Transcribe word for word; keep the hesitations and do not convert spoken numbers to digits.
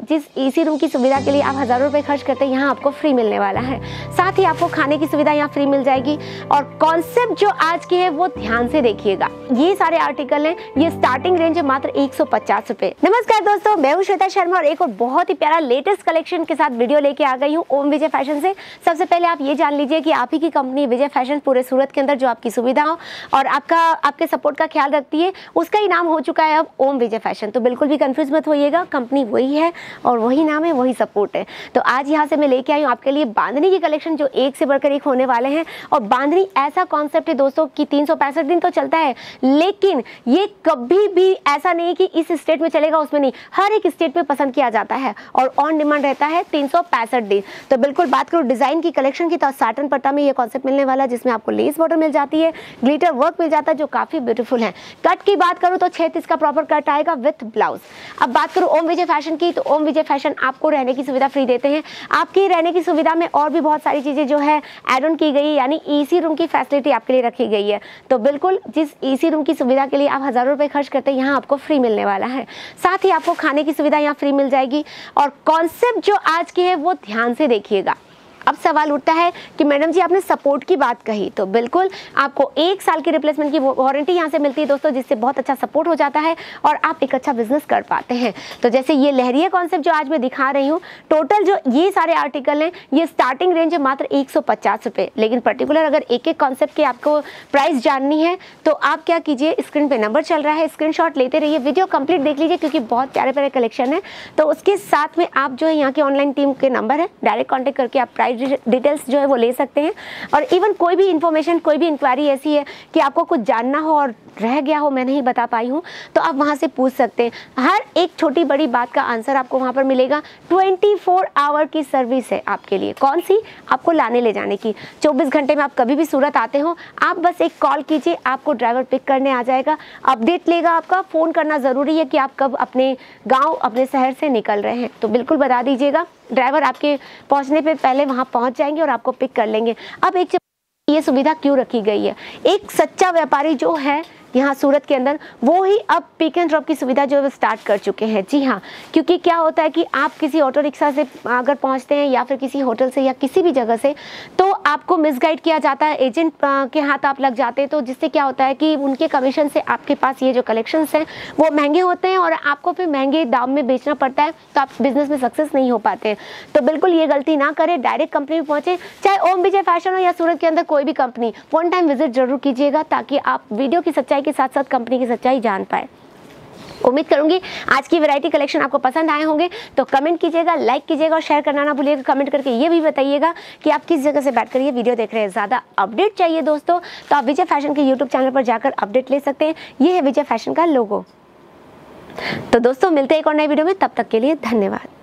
जिस AC room की सुविधा के लिए आप हज़ारों रुपए खर्च करते हैं यहाँ आपको फ्री मिलने वाला है। साथ ही आपको खाने की सुविधा यहाँ फ्री मिल जाएगी। और कॉन्सेप्ट जो आज की है वो ध्यान से देखिएगा। ये सारे आर्टिकल हैं, ये स्टार्टिंग रेंज है मात्र एक सौ पचास रुपए। नमस्कार दोस्तों, मैं हूं श्वेता शर्मा और एक और बहुत ही प्यारा लेटेस्ट कलेक्शन के साथ वीडियो लेके आ गई हूँ ओम विजय फैशन से। सबसे पहले आप ये जान लीजिए कि आप ही की कंपनी विजय फैशन पूरे सूरत के अंदर जो आपकी सुविधा हो और आपका आपके सपोर्ट का ख्याल रखती है, उसका ही नाम हो चुका है अब ओम विजय फैशन। तो बिल्कुल भी कंफ्यूज मत होइएगा, कंपनी वही है और वही नाम है, वही सपोर्ट है। तो आज यहाँ से मैं लेके आई हूँ आपके लिए बांधनी की कलेक्शन जो एक से बढ़कर एक होने वाले हैं। और बांधनी ऐसा कॉन्सेप्ट है दोस्तों कि तीन सौ पैंसठ दिन तो चलता है, लेकिन ये कभी भी ऐसा नहीं कि इस स्टेट में चलेगा उसमें नहीं, हर एक स्टेट में पसंद किया जाता है और ऑन डिमांड रहता है तीन सौ पैंसठ दिन। तो बिल्कुल बात करूँ डिजाइन की कलेक्शन की तो साटन पट्टा में ये कॉन्सेप्ट मिलने वाला है जिसमें आपको लेस बॉर्डर मिल जाती है, ग्लिटर वर्क मिल जाता है जो काफी ब्यूटीफुल है। कट की बात करूँ तो छह तीस का प्रॉपर कट आएगा विथ ब्लाउज। अब बात करूँ ओम विजय फैशन की तो ओम विजय फैशन आपको रहने की सुविधा फ्री देते हैं। आपकी रहने की सुविधा में और भी बहुत सारी चीजें जो है एड ऑन की गई, यानी एसी रूम की फैसिलिटी आपके लिए रखी गई है। तो बिल्कुल जिस एसी रूम की सुविधा के लिए आप हजारों रुपए खर्च करते हैं यहाँ आपको फ्री मिलने वाला है। साथ ही आपको खाने की सुविधा यहाँ फ्री मिल जाएगी। और कॉन्सेप्ट जो आज की है वो ध्यान से देखिएगा। अब सवाल उठता है कि मैडम जी आपने सपोर्ट की बात कही, तो बिल्कुल आपको एक साल की रिप्लेसमेंट की वारंटी यहाँ से मिलती है दोस्तों, जिससे बहुत अच्छा सपोर्ट हो जाता है और आप एक अच्छा बिजनेस कर पाते हैं। तो जैसे ये लहरिया कॉन्सेप्ट जो आज मैं दिखा रही हूँ, टोटल जो ये सारे आर्टिकल हैं ये स्टार्टिंग रेंज है मात्र एक सौ पचास रुपये। लेकिन पर्टिकुलर अगर एक एक कॉन्सेप्ट की आपको प्राइस जाननी है तो आप क्या कीजिए, स्क्रीन पर नंबर चल रहा है, स्क्रीन लेते रहिए, वीडियो कंप्लीट देख लीजिए क्योंकि बहुत प्यारे प्यारे कलेक्शन है। तो उसके साथ में आप जो है यहाँ की ऑनलाइन टीम के नंबर है, डायरेक्ट कॉन्टेक्ट करके आप प्राइस डिटेल्स जो है वो ले सकते हैं। और इवन कोई भी इंफॉर्मेशन, कोई भी इंक्वायरी ऐसी है कि आपको कुछ जानना हो और रह गया हो, मैं नहीं बता पाई हूँ, तो आप वहाँ से पूछ सकते हैं। हर एक छोटी बड़ी बात का आंसर आपको वहाँ पर मिलेगा। चौबीस आवर की सर्विस है आपके लिए। कौन सी? आपको लाने ले जाने की। चौबीस घंटे में आप कभी भी सूरत आते हो, आप बस एक कॉल कीजिए, आपको ड्राइवर पिक करने आ जाएगा, अपडेट लेगा आपका। फ़ोन करना ज़रूरी है कि आप कब अपने गाँव, अपने शहर से निकल रहे हैं, तो बिल्कुल बता दीजिएगा। ड्राइवर आपके पहुंचने पे पहले वहां पहुंच जाएंगे और आपको पिक कर लेंगे। अब एक ये सुविधा क्यों रखी गई है, एक सच्चा व्यापारी जो है यहाँ सूरत के अंदर वो ही अब पिक एंड ड्रॉप की सुविधा जो है स्टार्ट कर चुके हैं। जी हाँ, क्योंकि क्या होता है कि आप किसी ऑटो रिक्शा से अगर पहुँचते हैं या फिर किसी होटल से या किसी भी जगह से, तो आपको मिसगाइड किया जाता है, एजेंट के हाथ आप लग जाते हैं। तो जिससे क्या होता है कि उनके कमीशन से आपके पास ये जो कलेक्शंस हैं वो महंगे होते हैं और आपको फिर महंगे दाम में बेचना पड़ता है, तो आप बिजनेस में सक्सेस नहीं हो पाते हैं। तो बिल्कुल ये गलती ना करें, डायरेक्ट कंपनी में पहुँचे, चाहे ओम विजय फैशन हो या सूरत के अंदर कोई भी कंपनी, वन टाइम विजिट जरूर कीजिएगा ताकि आप वीडियो की सच्चाई के साथ साथ कंपनी की सच्चाई जान पाए। उम्मीद करूंगी आज की वैरायटी कलेक्शन आपको पसंद आए होंगे, तो कमेंट कीजिएगा, लाइक कीजिएगा और शेयर करना ना भूलिएगा। कमेंट करके ये भी बताइएगा कि आप किस जगह से बैठकर ये वीडियो देख रहे हैं। ज़्यादा अपडेट चाहिए दोस्तों तो आप विजय फैशन के यूट्यूब चैनल पर जाकर अपडेट ले सकते हैं। ये है विजय फैशन का लोगो। तो दोस्तों मिलते हैं एक और नई वीडियो में, तब तक के लिए धन्यवाद।